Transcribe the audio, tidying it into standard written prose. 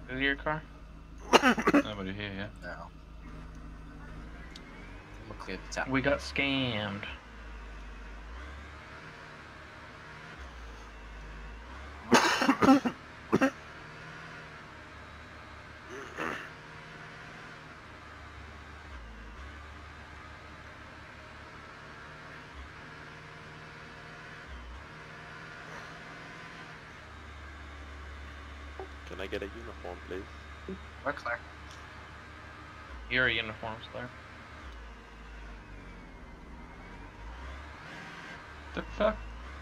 Is it your car? Nobody here yet. No. I'm gonna clear the top. We got scammed. Can I get a uniform, please? We're clear. Your uniform's clear. The fuck?